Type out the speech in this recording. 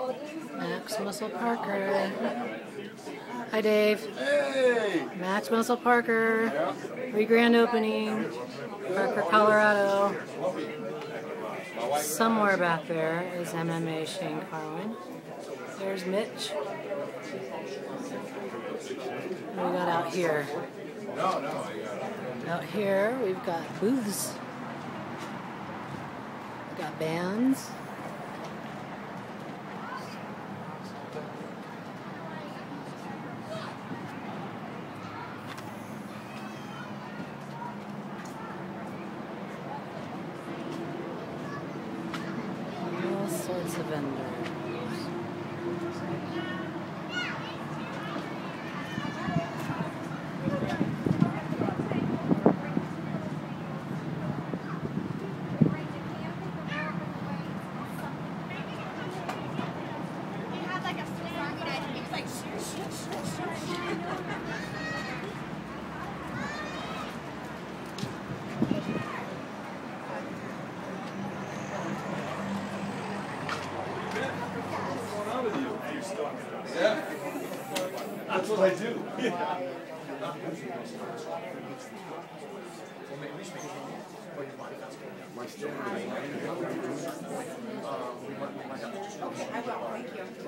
Max Muscle Parker. Hi, Dave. Hey! Max Muscle Parker. Re-grand opening. Parker, Colorado. Somewhere back there is MMA Shane Carwin. There's Mitch. What we got out here? Out here we've got booths. We've got bands. All sorts of vendors. Yeah, that's what I do. Yeah.